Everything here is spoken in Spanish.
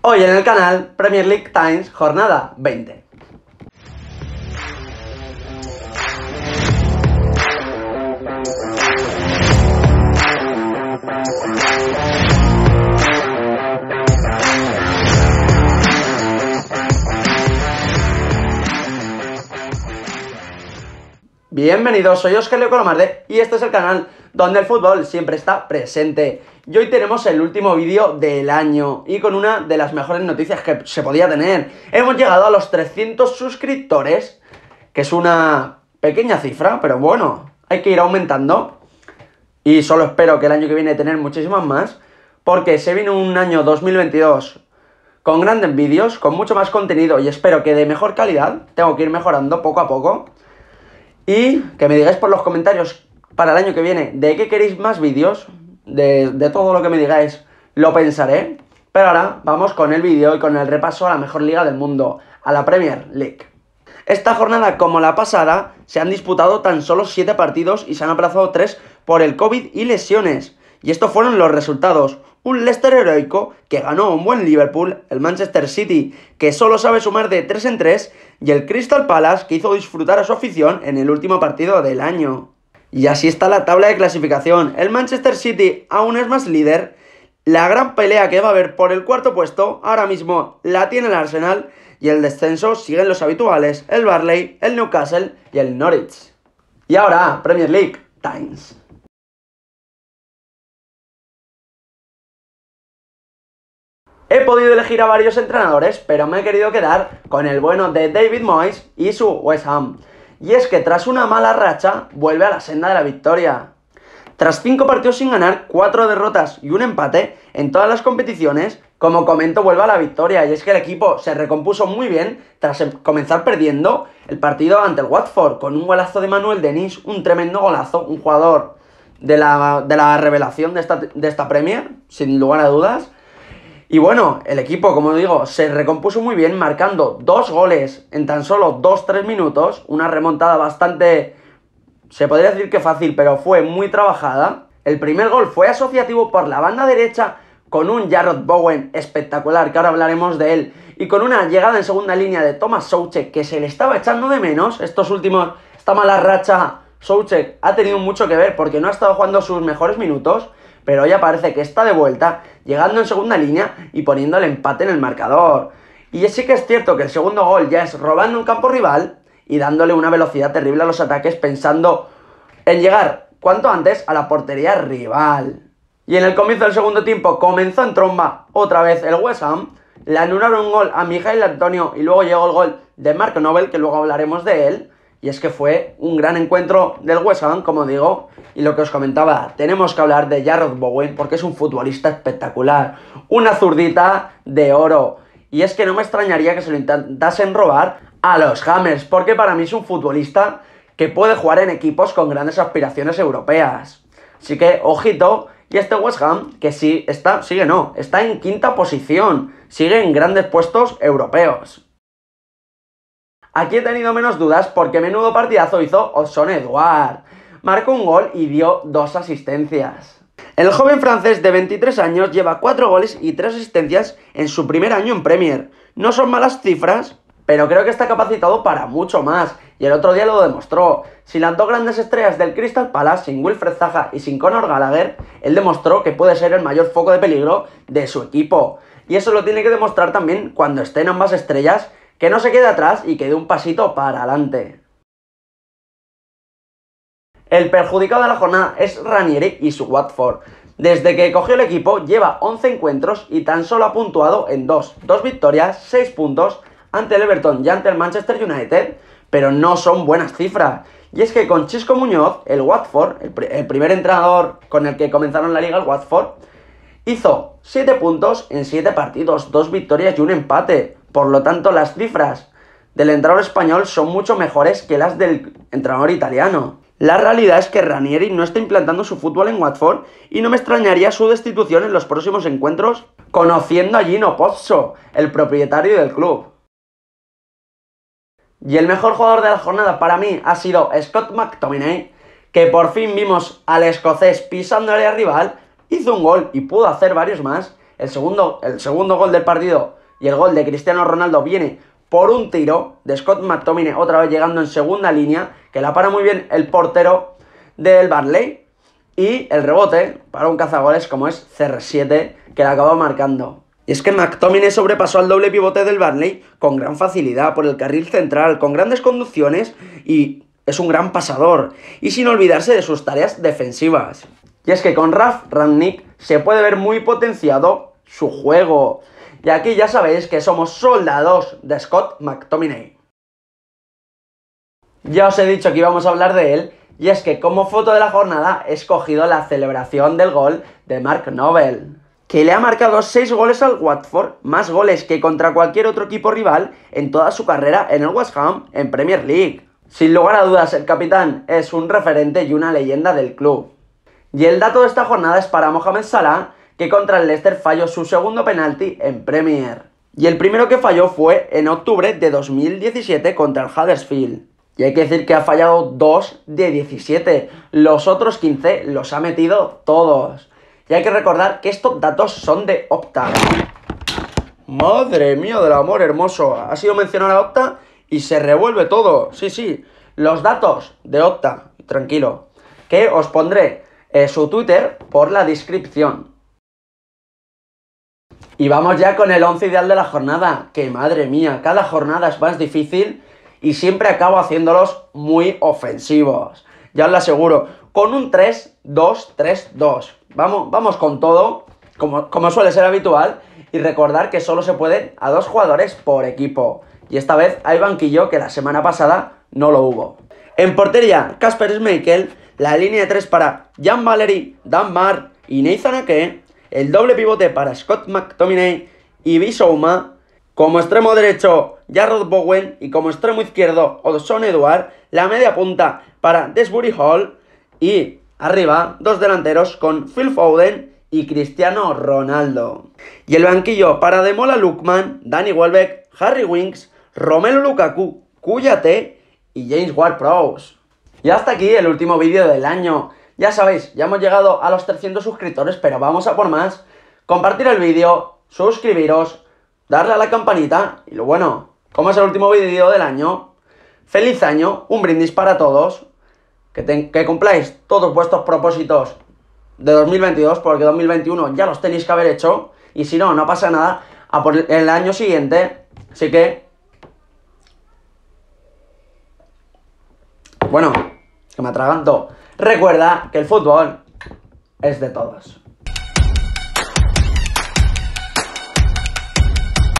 Hoy en el canal Premier League Times, jornada 20. Bienvenidos, soy Óscar Leo Colomarde y este es el canal donde el fútbol siempre está presente. Y hoy tenemos el último vídeo del año y con una de las mejores noticias que se podía tener. Hemos llegado a los 300 suscriptores, que es una pequeña cifra, pero bueno, hay que ir aumentando. Y solo espero que el año que viene tener muchísimas más, porque se viene un año 2022 con grandes vídeos, con mucho más contenido y espero que de mejor calidad. Tengo que ir mejorando poco a poco. Y que me digáis por los comentarios para el año que viene de qué queréis más vídeos, de todo lo que me digáis lo pensaré. Pero ahora vamos con el vídeo y con el repaso a la mejor liga del mundo, a la Premier League. Esta jornada, como la pasada, se han disputado tan solo 7 partidos y se han aplazado 3 por el COVID y lesiones. Y estos fueron los resultados: un Leicester heroico que ganó a un buen Liverpool, el Manchester City que solo sabe sumar de 3 en 3 y el Crystal Palace que hizo disfrutar a su afición en el último partido del año. Y así está la tabla de clasificación. El Manchester City aún es más líder. La gran pelea que va a haber por el cuarto puesto ahora mismo la tiene el Arsenal y el descenso siguen los habituales: el Burnley, el Newcastle y el Norwich. Y ahora Premier League Times. He podido elegir a varios entrenadores, pero me he querido quedar con el bueno de David Moyes y su West Ham. Y es que tras una mala racha, vuelve a la senda de la victoria. Tras 5 partidos sin ganar, 4 derrotas y un empate en todas las competiciones, como comento, vuelve a la victoria. Y es que el equipo se recompuso muy bien tras comenzar perdiendo el partido ante el Watford, con un golazo de Manuel Dennis, un tremendo golazo, un jugador de la revelación de esta Premier, sin lugar a dudas. Y bueno, el equipo, como digo, se recompuso muy bien, marcando 2 goles en tan solo 2-3 minutos. Una remontada bastante, se podría decir que fácil, pero fue muy trabajada. El primer gol fue asociativo por la banda derecha, con un Jarrod Bowen espectacular, que ahora hablaremos de él. Y con una llegada en segunda línea de Thomas Soucek, que se le estaba echando de menos. Esta mala racha, Soucek ha tenido mucho que ver porque no ha estado jugando sus mejores minutos. Pero ya parece que está de vuelta, llegando en segunda línea y poniendo el empate en el marcador. Y sí que es cierto que el segundo gol ya es robando un campo rival y dándole una velocidad terrible a los ataques, pensando en llegar cuanto antes a la portería rival. Y en el comienzo del segundo tiempo comenzó en tromba otra vez el West Ham. Le anularon un gol a Mijail Antonio y luego llegó el gol de Mark Noble, que luego hablaremos de él. Y es que fue un gran encuentro del West Ham, como digo. Y lo que os comentaba, tenemos que hablar de Jarrod Bowen porque es un futbolista espectacular. Una zurdita de oro. Y es que no me extrañaría que se lo intentasen robar a los Hammers, porque para mí es un futbolista que puede jugar en equipos con grandes aspiraciones europeas. Así que, ojito. Y este West Ham, que está en quinta posición. Sigue en grandes puestos europeos. Aquí he tenido menos dudas porque menudo partidazo hizo Odsonne Édouard. Marcó un gol y dio 2 asistencias. El joven francés de 23 años lleva 4 goles y 3 asistencias en su primer año en Premier. No son malas cifras, pero creo que está capacitado para mucho más. Y el otro día lo demostró. Sin las 2 grandes estrellas del Crystal Palace, sin Wilfred Zaha y sin Conor Gallagher, él demostró que puede ser el mayor foco de peligro de su equipo. Y eso lo tiene que demostrar también cuando estén ambas estrellas, que no se quede atrás y que dé un pasito para adelante. El perjudicado de la jornada es Ranieri y su Watford. Desde que cogió el equipo lleva 11 encuentros y tan solo ha puntuado en 2 victorias, 6 puntos ante el Everton y ante el Manchester United, pero no son buenas cifras. Y es que con Xisco Muñoz, el Watford, el primer entrenador con el que comenzaron la liga, el Watford, hizo 7 puntos en 7 partidos, 2 victorias y un empate. Por lo tanto, las cifras del entrenador español son mucho mejores que las del entrenador italiano. La realidad es que Ranieri no está implantando su fútbol en Watford y no me extrañaría su destitución en los próximos encuentros, conociendo a Gino Pozzo, el propietario del club. Y el mejor jugador de la jornada para mí ha sido Scott McTominay, que por fin vimos al escocés pisando el área rival, hizo un gol y pudo hacer varios más, el segundo gol del partido y el gol de Cristiano Ronaldo viene por un tiro de Scott McTominay, otra vez llegando en segunda línea, que la para muy bien el portero del Burnley, y el rebote para un cazagoles como es CR7, que la acaba marcando. Y es que McTominay sobrepasó al doble pivote del Burnley con gran facilidad por el carril central, con grandes conducciones, y es un gran pasador, y sin olvidarse de sus tareas defensivas. Y es que con Ralf Rangnick se puede ver muy potenciado su juego. Y aquí ya sabéis que somos soldados de Scott McTominay. Ya os he dicho que íbamos a hablar de él, y es que como foto de la jornada he escogido la celebración del gol de Mark Noble, que le ha marcado 6 goles al Watford, más goles que contra cualquier otro equipo rival en toda su carrera en el West Ham en Premier League. Sin lugar a dudas, el capitán es un referente y una leyenda del club. Y el dato de esta jornada es para Mohamed Salah, que contra el Leicester falló su segundo penalti en Premier. Y el primero que falló fue en octubre de 2017 contra el Huddersfield. Y hay que decir que ha fallado 2 de 17. Los otros 15 los ha metido todos. Y hay que recordar que estos datos son de Opta. Madre mía del amor hermoso. Ha sido mencionada Opta y se revuelve todo. Sí. Los datos de Opta. Tranquilo. Que os pondré su Twitter por la descripción. Y vamos ya con el 11 ideal de la jornada. Que madre mía, cada jornada es más difícil y siempre acabo haciéndolos muy ofensivos. Ya os lo aseguro. Con un 3-2-3-2. Vamos con todo, como suele ser habitual. Y recordar que solo se pueden a 2 jugadores por equipo. Y esta vez hay banquillo, que la semana pasada no lo hubo. En portería, Kasper Schmeichel. La línea de 3 para Jan Valery, Dan Mar y Nathan Ake. El doble pivote para Scott McTominay y Bissouma. Como extremo derecho, Jarrod Bowen. Y como extremo izquierdo, Odsonne Edouard. La media punta para Desbury Hall. Y arriba, 2 delanteros con Phil Foden y Cristiano Ronaldo. Y el banquillo para Ademola Lookman, Danny Welbeck, Harry Winks, Romelu Lukaku, Kouyaté y James Ward-Prowse. Y hasta aquí el último vídeo del año. Ya sabéis, ya hemos llegado a los 300 suscriptores, pero vamos a por más. Compartir el vídeo, suscribiros, darle a la campanita. Y lo bueno, como es el último vídeo del año, feliz año, un brindis para todos. Que cumpláis todos vuestros propósitos de 2022, porque 2021 ya los tenéis que haber hecho. Y si no, no pasa nada, a por el año siguiente. Así que... bueno, que me atraganto. Recuerda que el fútbol es de todos.